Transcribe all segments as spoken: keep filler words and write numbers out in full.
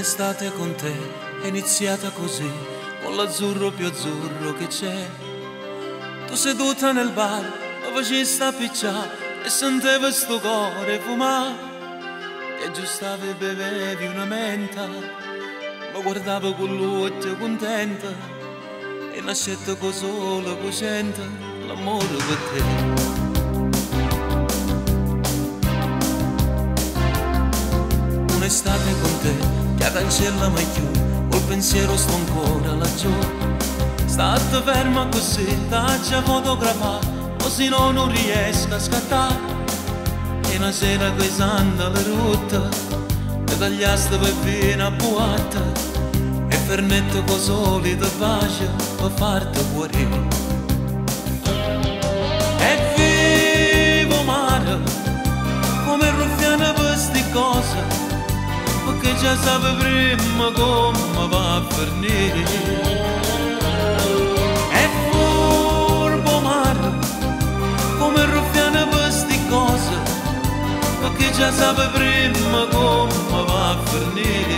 Un'estate con te è iniziata così, con l'azzurro più azzurro che c'è. Tu seduta nel bar, mi facesti appicciare e sentivo sto cuore fumare. Ti aggiustavi e bevevi una menta, mi guardavo con l'occhio contenta e nascette con solo cosciente l'amore per te. Un'estate con te che cancella mai più, col pensiero sto ancora laggiù. State ferma così, taccia fotografare, così no non riesco a scattare. E una sera che sanda le rotte, mi tagliaste per fine a buatta, e fernetto con solita pace per farti guarire. E vivo mare, come ruffiana per sti cose, perché già sape prima come va a finire. È furbo mare, come ruffiana per sti cose, perché già sape prima come va a finire.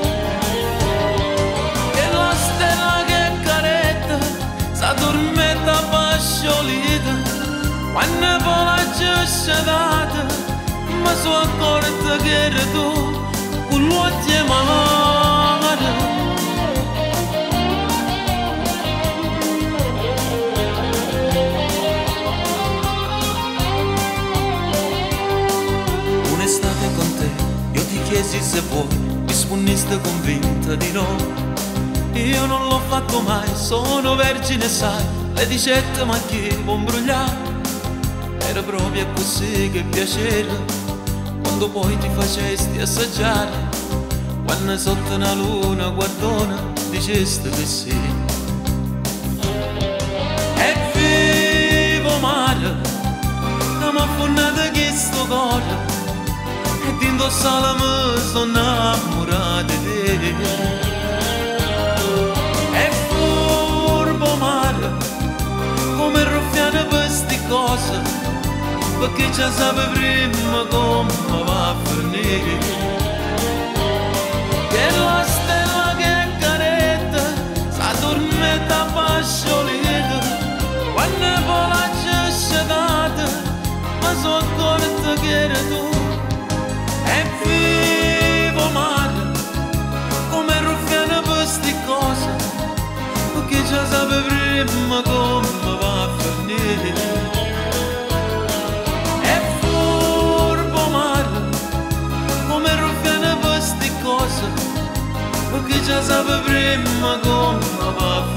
E la stella che caretta s'addormenta pasciolita, quando poi la gesce data mi sono accorta che eri tu con l'occhio mare. Un'estate con te, io ti chiesi se vuoi, rispondiste convinta di no. Io non l'ho fatto mai, sono vergine sai, le dicette ma chi può imbrogliare. Era proprio così che piacere, quando poi ti facesti assaggiare, quando sotto una luna guardona dicesti che sì. E vivo mare, che mi ha fondato questo cuore, e ti indossala mi sono innamorata di te. E furbo mare, come ruffiana per sti cose, perché già sape prima come va a finire. Che la stella che caretta s'addormenta pasciolita, quando poi la gesce data mi sono accorta che eri tu. E vivo mare, come ruffiana per sti cose, perché già sape prima come va a finire. Perché già sape prima come va a